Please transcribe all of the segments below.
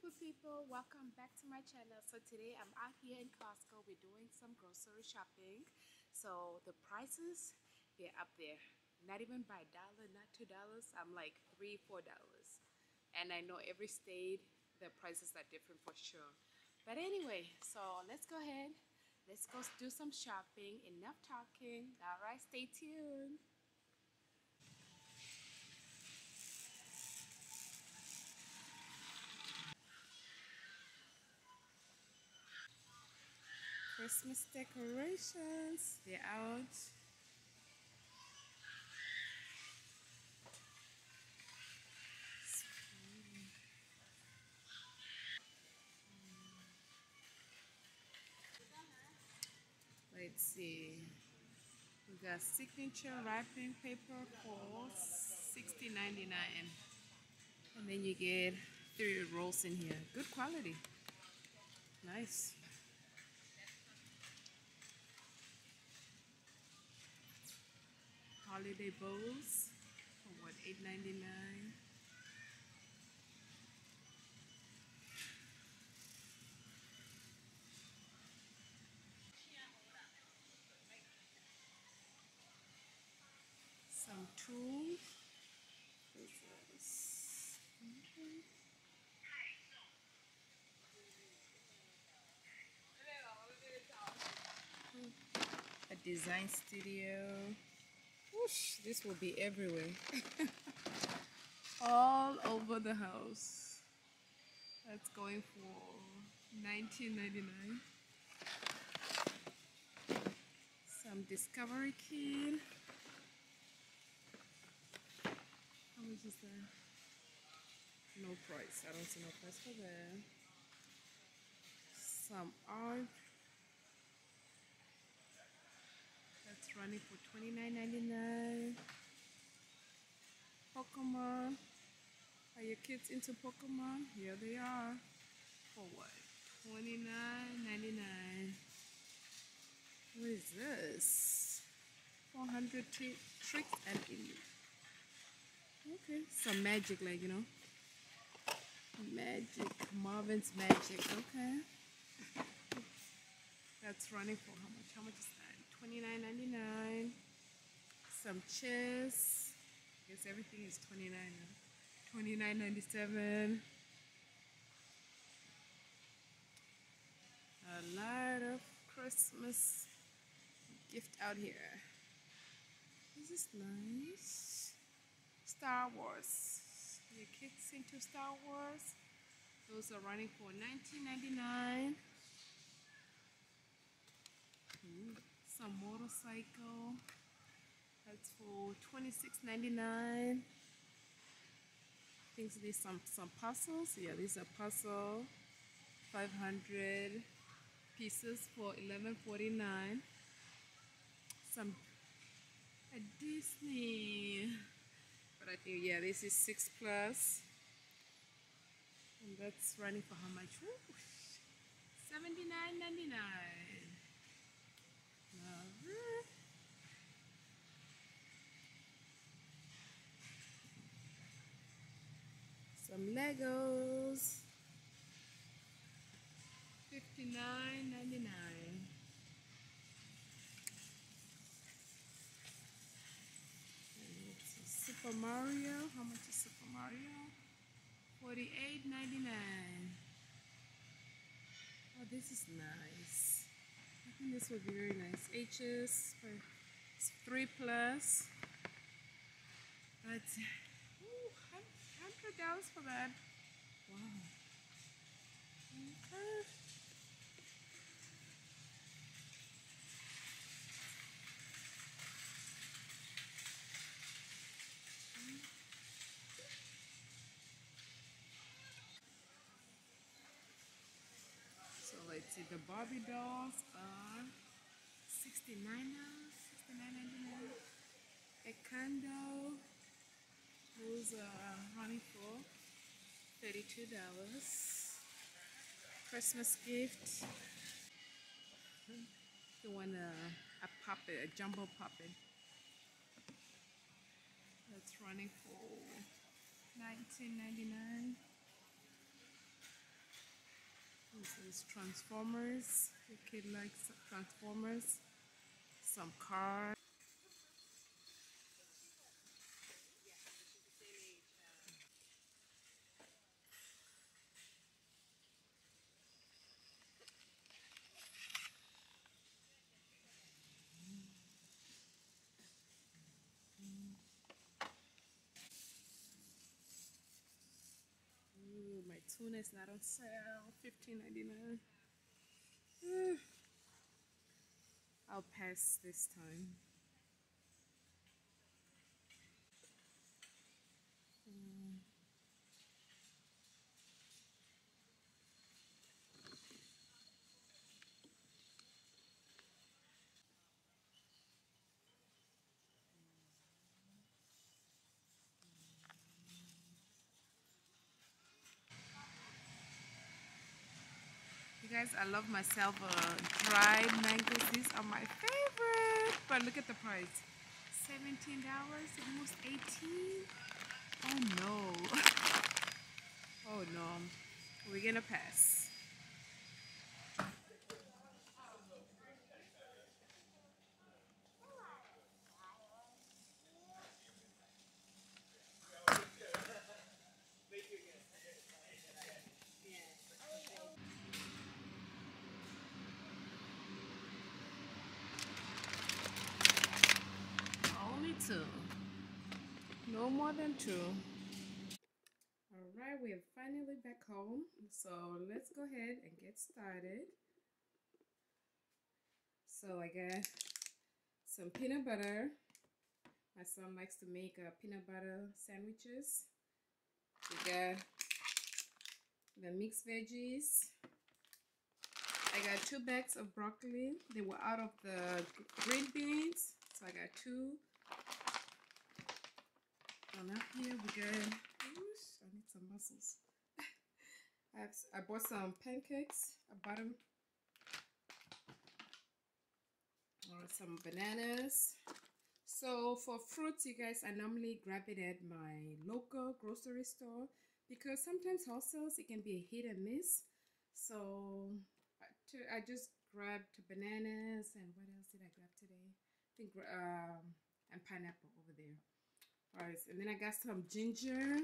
beautiful people, welcome back to my channel. So today I'm out here in Costco. We're doing some grocery shopping. So the prices, they're up there. Not even by a dollar, not $2. I'm like $3, $4. And I know every state, the prices are different for sure. But anyway, so let's go ahead. Let's go do some shopping. Enough talking. All right, stay tuned. Christmas decorations, they're out. Let's see. We got signature wrapping paper for $60.99. And then you get 3 rolls in here. Good quality. Nice. Holiday bowls for what, $8.99. Some tools. A design studio. Whoosh, this will be everywhere. All over the house. That's going for $19.99. Some Discovery Kit. How much is that? No price. I don't see no price for that. Some art. That's running for $29.99. Pokemon. Are your kids into Pokemon? Here they are. For what? $29.99. What is this? 400 tricks and Elite. Okay, some magic, like, you know. Magic. Marvin's Magic. Okay. That's running for how much? How much is that? $29.99. Some chess. I guess everything is $29 now. $29.97. A lot of Christmas gift out here. This is nice. Star Wars. Your kids into Star Wars? Those are running for $19.99. Some motorcycle. That's for $26.99. I think these some puzzles. Yeah, these are puzzle. 500 pieces for $11.49. A Disney. But I think, yeah, this is 6+. And that's running for how much? $79.99. Some Legos. $59.99. Super Mario. How much is Super Mario? $48.99. Oh, this is nice. I think this would be very nice. H's for 3+. That's $100 for that. Wow. Okay. So let's see, the Barbie dolls are $69, $69.99. A candle, those are running for $32. Christmas gift. You want a puppet, a jumbo puppet. That's running for $19.99. This is Transformers. The kid likes Transformers. Some cars. Ooh, my tuna is not on sale. $15.99. I'll pass this time. You guys, I love myself dried mangoes. These are my favorite. But look at the price. $17, almost 18. Oh no. Oh no. We're gonna pass. Only two. No more than two. Alright, we are finally back home. So let's go ahead and get started. So I got some peanut butter. My son likes to make peanut butter sandwiches. We got the mixed veggies. I got 2 bags of broccoli. They were out of the green beans, so I got 2. And up here we got, oosh, I need some mussels. I bought some pancakes. I bought them. Some bananas. So for fruits, you guys, I normally grab it at my local grocery store because sometimes wholesales it can be a hit and miss. So I just grabbed bananas, and what else did I grab today? I think and pineapple over there. All right, and then I got some ginger.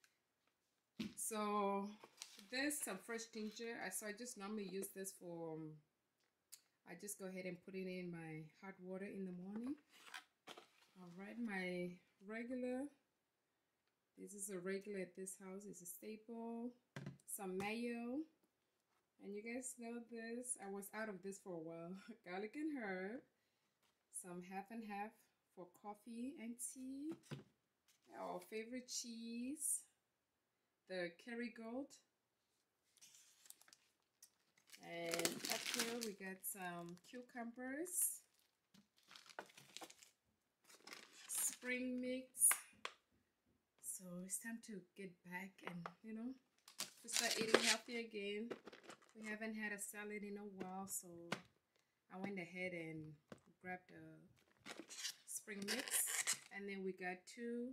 So there's some fresh ginger. So I just normally use this for. I just go ahead and put it in my hot water in the morning. All right, my regular. This is a regular at this house. It's a staple. Some mayo. And you guys know this. I was out of this for a while. Garlic and herb. Some half and half for coffee and tea. Our favorite cheese. The Kerrygold. And up here we got some cucumbers. Spring mix. So it's time to get back and, to start eating healthy again. We haven't had a salad in a while, so I went ahead and grabbed a spring mix. And then we got two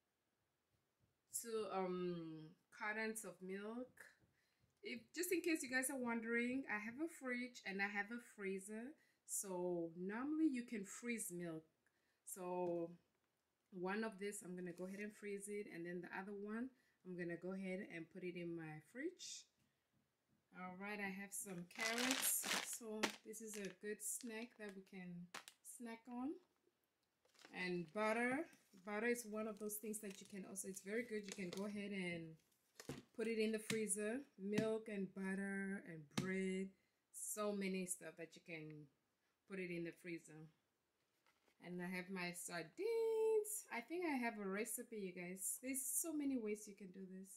cartons of milk. Just in case you guys are wondering, I have a fridge and I have a freezer. So normally you can freeze milk. So one of this, I'm gonna go ahead and freeze it, and then the other one, I'm gonna go ahead and put it in my fridge. All right, I have some carrots. So this is a good snack that we can snack on. And butter. Butter is one of those things that you can also, it's very good. You can go ahead and put it in the freezer. Milk and butter and bread. So many stuff that you can put it in the freezer. And I have my sardines. I think I have a recipe, you guys. There's so many ways you can do this.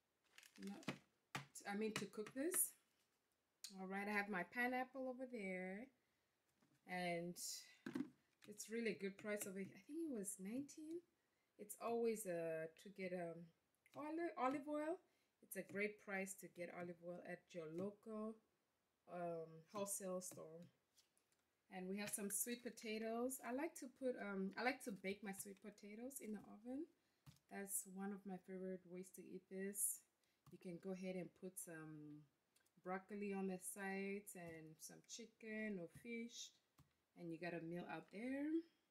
To cook this. All right, I have my pineapple over there. And it's really a good price of it. I think it was 19. It's always to get olive oil. It's a great price to get olive oil at your local wholesale store. And we have some sweet potatoes. I like to bake my sweet potatoes in the oven. That's one of my favorite ways to eat this. You can go ahead and put some broccoli on the sides and some chicken or fish, and you got a meal out there.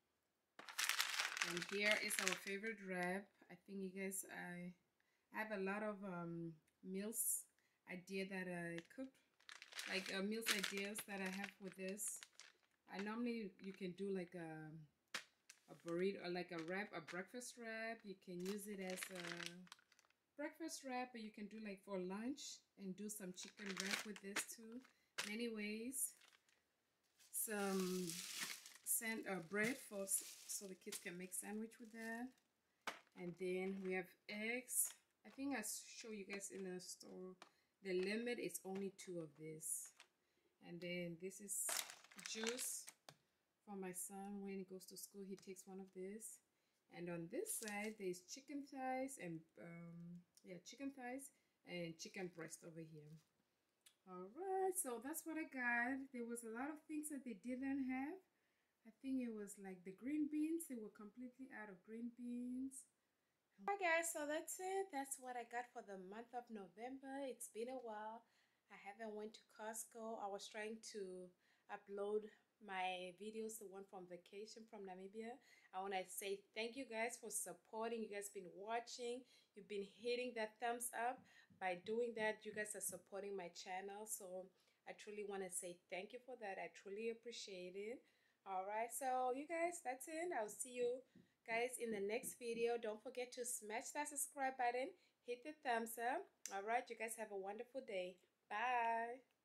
And here is our favorite wrap. I think you guys, I have a lot of meals idea that I cooked, like meals ideas that I have with this. I normally, you can do like a burrito or like a wrap, a breakfast wrap. You can use it as a breakfast wrap, but you can do like for lunch and do some chicken wrap with this too. Many ways. Some bread for so the kids can make sandwich with that. And then we have eggs. I think I show you guys in the store. The limit is only 2 of this. And then this is juice for my son. When he goes to school, he takes one of this. And on this side, there's chicken thighs and chicken thighs and chicken breast over here. All right, so that's what I got. There was a lot of things that they didn't have. I think it was like the green beans. They were completely out of green beans. Hi guys, so that's it. That's what I got for the month of November. It's been a while. I haven't went to Costco. I was trying to upload my videos, the one from vacation from Namibia. I want to say thank you guys for supporting. You guys been watching. You've been hitting that thumbs up. By doing that, you guys are supporting my channel. So I truly want to say thank you for that. I truly appreciate it. All right, so you guys, that's it. I'll see you guys in the next video. Don't forget to smash that subscribe button, hit the thumbs up. All right, you guys have a wonderful day. Bye.